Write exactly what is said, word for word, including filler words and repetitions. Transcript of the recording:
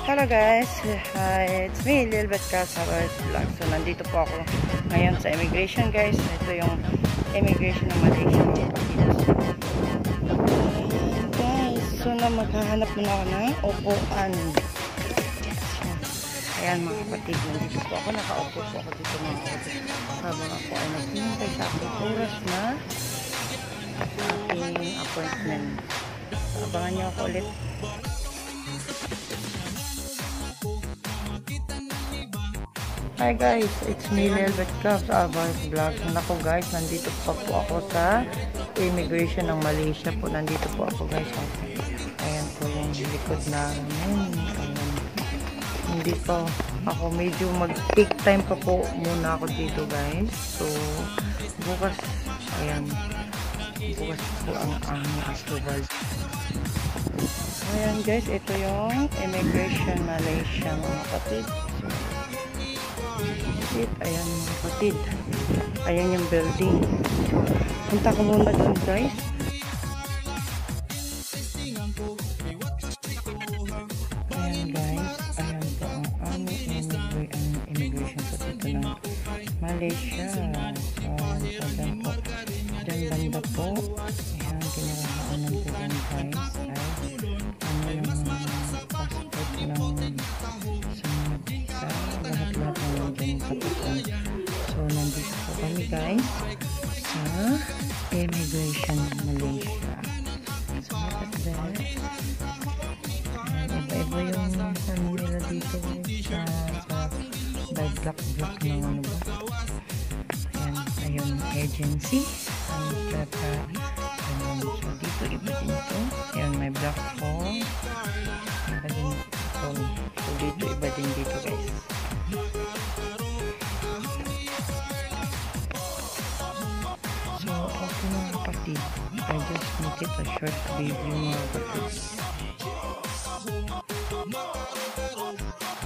Hello guys, hi, it's me, Lilbeth, CabsAlvarez Vlogz. So nandito po ako ngayon sa immigration guys. Ito yung immigration ng Malaysia mga kapatids. Guys, so na maghahanap muna ako ng upuan. So, ayan mga kapatid, nandito po ako, nakaupo po ako dito mga kapatid. Habang ako ay naghihintay sa aking oras na aking appointment. So, abangan niyo ako ulit. Hi guys, it's me Lilbeth, CabsAlvarez Vlogz. Nako guys, nandito pa po ako sa immigration ng Malaysia po. Nandito po ako guys. Ayan po yung likod namin. Ayan. Hindi pa ako, medyo mag-take time pa po muna ako dito guys. So, bukas, ayan, bukas po ang aming approval. Ayan guys, ito yung immigration Malaysia mga kapatid. Ayan mga kapatid, ayan yung building. Punta ko muna doon guys. Ayan guys, ayan po ang aming immigration po dito ng Malaysia. So ayan po, dyan banda po. Ayan, kinarahaan ng po dyan guys ay ano yung passport ng sa lahat-lahat ng dyan kapatid. So nandito po kami guys sa immigration Malaysia. So look at that. Iba-iba yung ano nila dito sa, sa by block-block ng ano ba. Ayan, ayun, agency. Ang kata, ayun, so dito iba din ito. Ayan, may block four. Iba din ito. So dito iba din dito guys. So okay mga kapatid, I just make it a short video mga kapatid.